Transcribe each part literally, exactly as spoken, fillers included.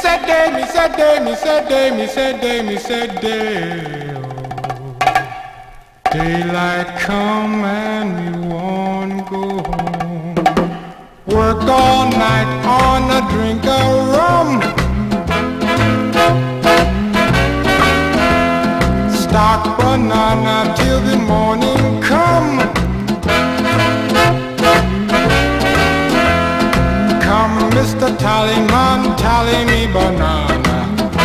said day, me said day, me said day, me said day, me said day. Oh, daylight come and we won't go home. Work all night on a drink of rum. Stock banana till the morning come. Come, Mister Tallyman, tally me banana.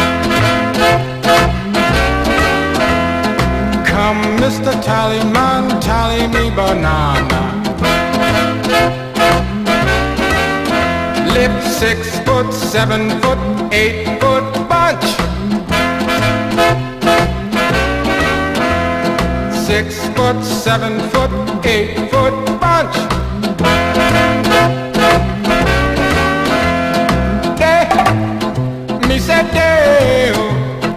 Come, Mister Tallyman, tally me banana. Lip six foot, seven foot, eight foot bunch. Six foot, seven foot, eight foot bunch. Me said day, oh.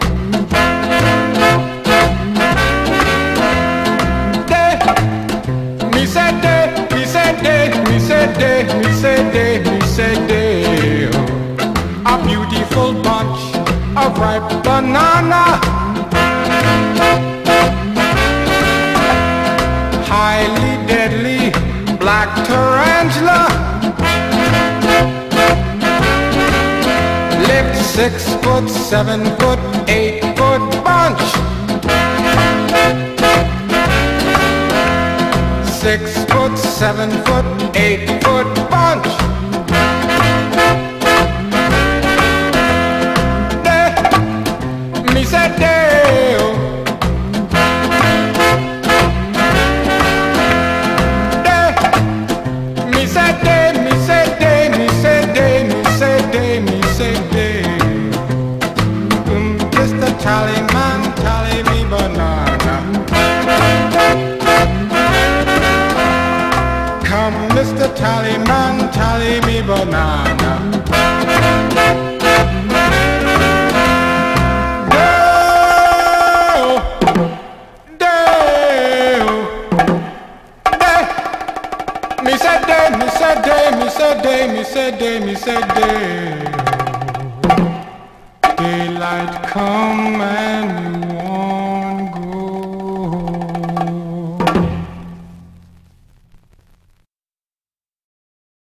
Day. Me said day, me said day, me said day, me said day, me said day, oh. A beautiful bunch of ripe banana, highly deadly black tarantula. Lip six foot, seven foot, eight foot bunch. Six foot, seven foot, eight foot bunch. Day, me said day, oh. Day, me said day, me said day, me said day, me said day, me said day. Mister Tallyman, tally me banana. Come, Mister Tallyman, tally me banana. Day, day, day. Me said day, me said day, me said day, me said day, me said day. Daylight come and